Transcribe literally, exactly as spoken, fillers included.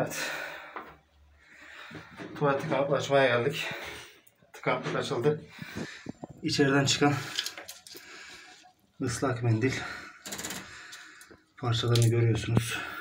Evet. Tuvalet tıkanıklığı açmaya geldik. Tıkanıklık açıldı. İçeriden çıkan ıslak mendil parçalarını görüyorsunuz.